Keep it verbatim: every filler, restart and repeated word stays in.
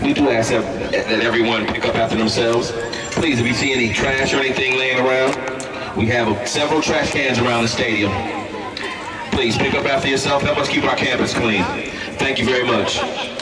we do ask that, that everyone pick up after themselves. Please, if you see any trash or anything laying around, we have several trash cans around the stadium. Please pick up after yourself. Help us keep our campus clean. Thank you very much.